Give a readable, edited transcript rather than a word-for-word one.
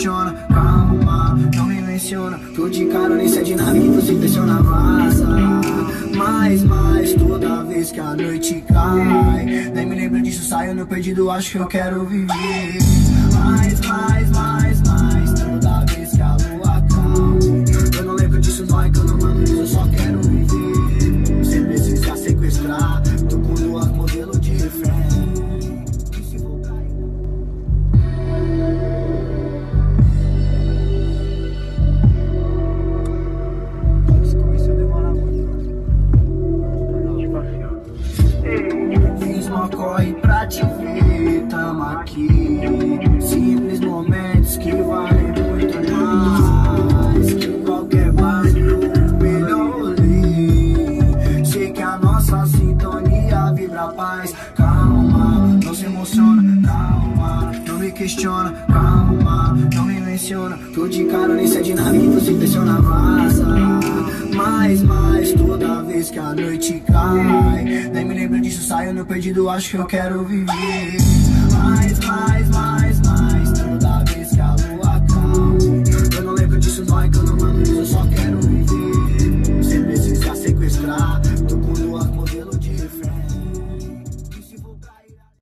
questiona, calma, não me menciona. Tô de cara, nem sei de nada que você pressiona, vaza. Mais, toda vez que a noite cai, nem me lembro disso, saio no perdido, acho que eu quero viver. Mais, toda vez que a lua cai, eu não lembro disso, não é que eu não mando isso, eu só quero viver. Você precisa sequestrar, tô com duas modelos de refém. Fiz uma corre pra te ver, tamo aqui. Simples momentos que valem muito mais que qualquer bairro, melhor rolê. Sei que a nossa sintonia vibra paz. Calma, não se emociona, calma, não me questiona, calma, não me menciona. Tô de cara, nem sei de nada que você pressiona, vaza. Mais, toda vez que a noite cai, nem me lembro disso, saio no perdido, acho que eu quero viver. Mais, toda vez que a lua cai, eu não lembro disso, não é que eu